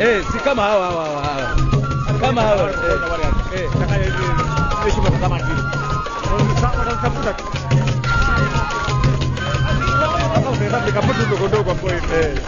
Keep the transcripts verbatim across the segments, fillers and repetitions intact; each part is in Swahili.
Eh, si kama hawa hawa hawa. Kama hawa. Eh, kama hivi heshima kwa kamati. Wanatafuta. Kama unataka kaputu ndogo ndogo hapo eh.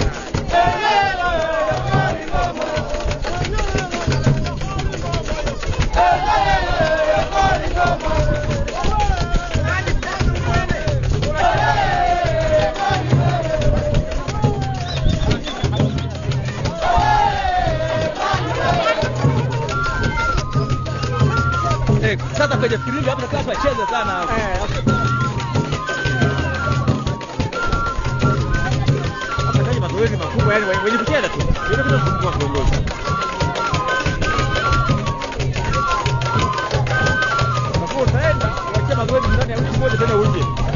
Sasa kwenye filimbi hapo nataka tucheze sana hapo. Eh, hapa kaje mazoezi makubwa yani wenye kucheza tu. Ndio kitu kikubwa kuongoza. Hapo utaenda, wacha mazoezi ndani ya wiki moja tena uje.